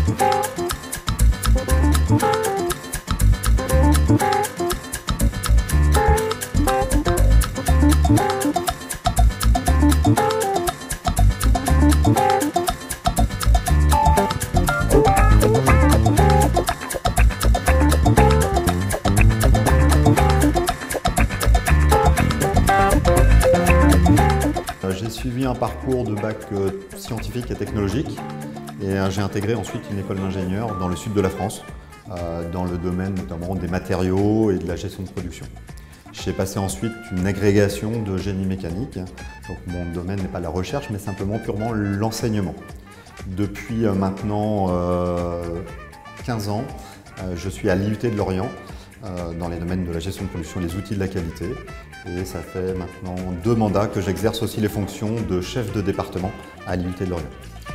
J'ai suivi un parcours de bac scientifique et technologique et j'ai intégré ensuite une école d'ingénieur dans le sud de la France, dans le domaine notamment des matériaux et de la gestion de production. J'ai passé ensuite une agrégation de génie mécanique, donc mon domaine n'est pas la recherche mais simplement purement l'enseignement. Depuis maintenant 15 ans, je suis à l'IUT de Lorient, dans les domaines de la gestion de production et des outils de la qualité. Et ça fait maintenant 2 mandats que j'exerce aussi les fonctions de chef de département à l'IUT de Lorient.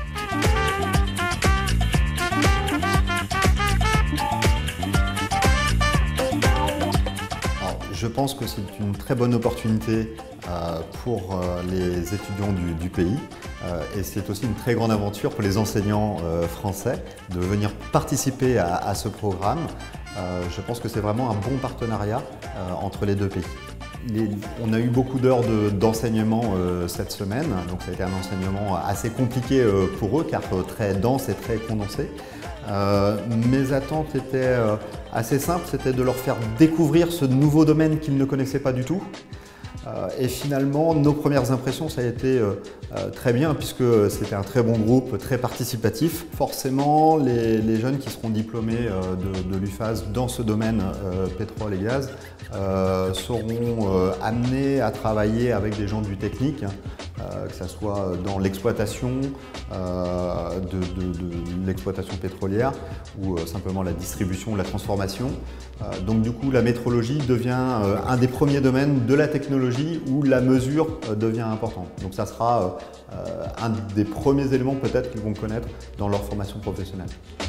Alors, je pense que c'est une très bonne opportunité pour les étudiants du pays et c'est aussi une très grande aventure pour les enseignants français de venir participer à ce programme. Je pense que c'est vraiment un bon partenariat entre les deux pays. On a eu beaucoup d'heures d'enseignement cette semaine, donc ça a été un enseignement assez compliqué pour eux car très dense et très condensé. Mes attentes étaient assez simples, c'était de leur faire découvrir ce nouveau domaine qu'ils ne connaissaient pas du tout. Et finalement, nos premières impressions, ça a été très bien puisque c'était un très bon groupe, très participatif. Forcément, les jeunes qui seront diplômés de l'UFAS dans ce domaine pétrole et gaz seront amenés à travailler avec des gens du technique, que ce soit dans l'exploitation de l'exploitation pétrolière ou simplement la distribution ou la transformation. Donc du coup, la métrologie devient un des premiers domaines de la technologie où la mesure devient importante. Donc ça sera un des premiers éléments peut-être qu'ils vont connaître dans leur formation professionnelle.